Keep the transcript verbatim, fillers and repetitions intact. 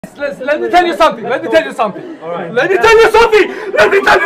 Let's, let me tell you something. Let me tell you something. All right. Let me tell you something. Let me tell you.